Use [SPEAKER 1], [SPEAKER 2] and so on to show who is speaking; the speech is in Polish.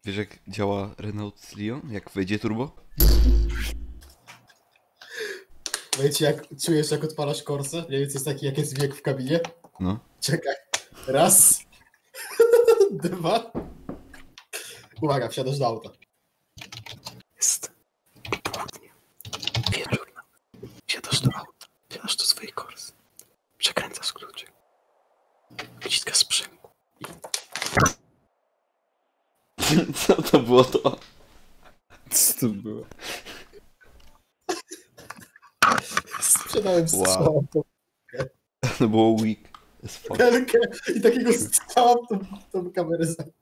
[SPEAKER 1] Wiesz jak działa Renault Clio? Jak wejdzie turbo?
[SPEAKER 2] Wiecie, jak czujesz, jak odpalasz korsę? Mniej więcej jest taki, jak jest wiek w kabinie.
[SPEAKER 1] No.
[SPEAKER 2] Czekaj. Raz. Dwa. Uwaga, wsiadasz do auta.
[SPEAKER 3] Jest południe. Wieczór. Wsiadasz do auta. Wsiadasz do swojej korsy. Przekręcasz kluczyk. Wciskasz sprzęgło.
[SPEAKER 1] Co to było to?
[SPEAKER 4] Co to było?
[SPEAKER 2] Sprzedałem strzał
[SPEAKER 1] To było weak as fuck.
[SPEAKER 2] w i takiego strzała w tą kamerę za...